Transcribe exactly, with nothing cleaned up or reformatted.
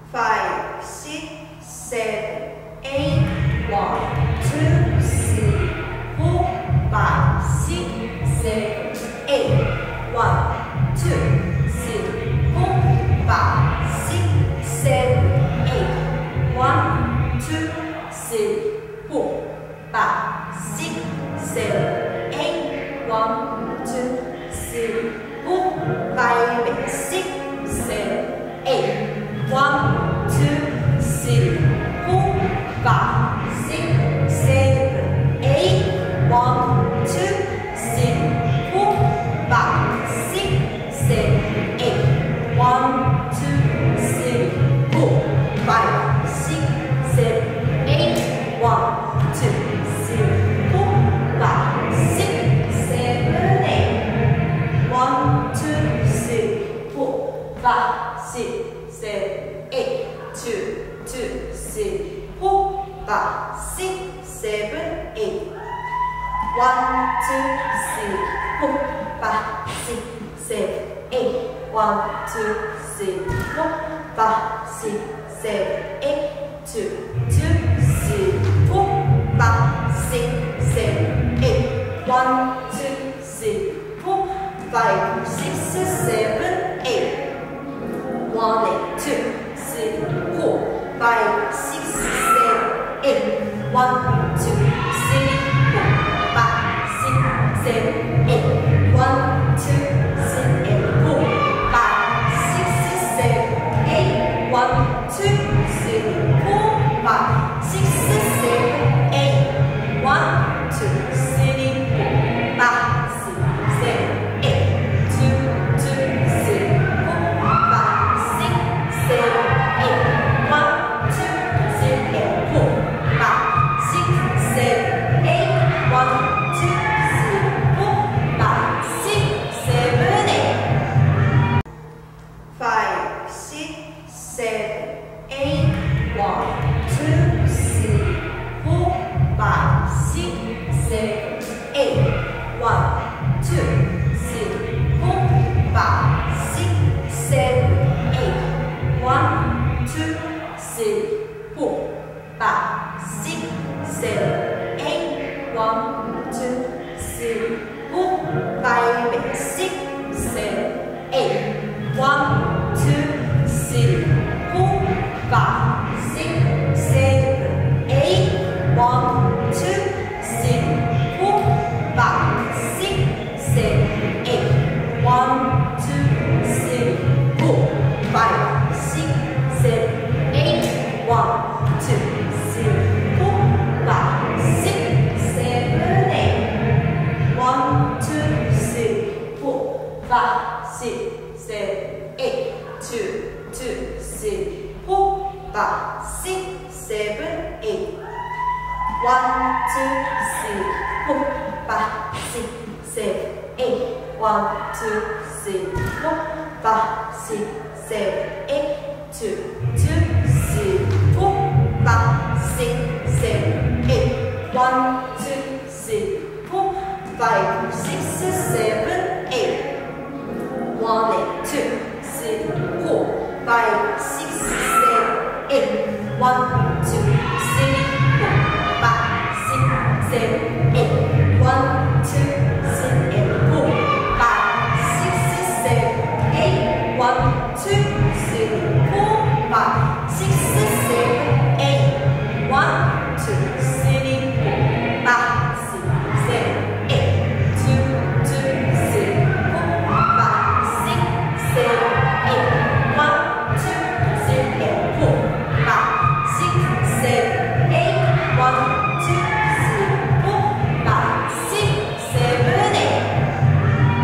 five, six, seven, eight, one, two, three, four, five, six, seven, eight, one, two, three, four, five, six, seven, eight, one, two, three, four, five, six, seven, eight, one, two, three, four, five, six, seven, eight, one, two, three, four, five, six, seven, eight, one, two, three, four, five, six, seven, eight, one, two, three, four, five, six, seven, eight, one, two, three, four, five, six, seven, eight, one, two, three, four, five, six, seven, eight, two, two, three, four, five, six, seven, eight, one, two, three, four, five, six, seven, eight, one, two, three, four, five, six, seven, eight, two, two, three, four, five, six, seven, eight, one, two, three, four, five, six, seven, eight, one, two, three, four, five, six, seven, eight, one, two, three, four, five, six, seven, eight, one, two, three, four, five, six, seven, eight, one, two, three, four, five, six, seven, eight, one, two, three, four, five, six, seven, eight, two, two, three, four, five, six, seven, eight, one, two, three, four, five, six, seven, eight, one, two, three, four, five, six, seven, eight, five, six, seven, eight, one, two, three, four, five, six, seven, eight, one, two, three, four, five, six, seven, eight, one, two, three, four, five, six, seven, eight, one, two, three, four, five, six, seven, eight, one, two, three, four, five, six, seven, eight, one, two, three, four, five, six, seven, eight, one, two, three, four, five, six, seven, eight, one, two, three, four, five, six, seven, eight, one, two, three, four, five, six, seven, eight, two, two, three, four, five, six, seven, eight, one, two, three, four, five, six, seven, eight, one, two, three, four, five, six, seven, eight, two, two, three, four, five, six, seven, eight, one, two, three, four, five,